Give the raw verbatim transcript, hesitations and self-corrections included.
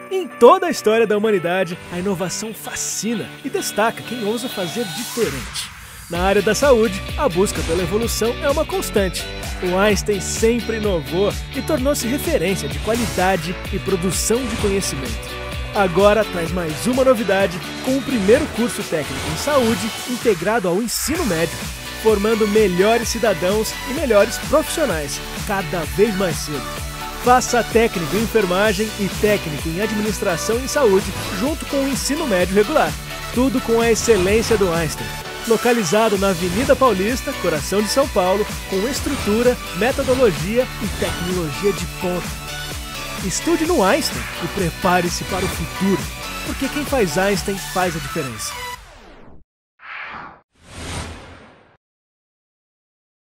Em toda a história da humanidade, a inovação fascina e destaca quem ousa fazer diferente. Na área da saúde, a busca pela evolução é uma constante. O Einstein sempre inovou e tornou-se referência de qualidade e produção de conhecimento. Agora traz mais uma novidade com o primeiro curso técnico em saúde integrado ao ensino médio, formando melhores cidadãos e melhores profissionais, cada vez mais cedo. Faça técnico em enfermagem e técnico em administração em saúde junto com o ensino médio regular. Tudo com a excelência do Einstein. Localizado na Avenida Paulista, coração de São Paulo, com estrutura, metodologia e tecnologia de ponta. Estude no Einstein e prepare-se para o futuro, porque quem faz Einstein faz a diferença.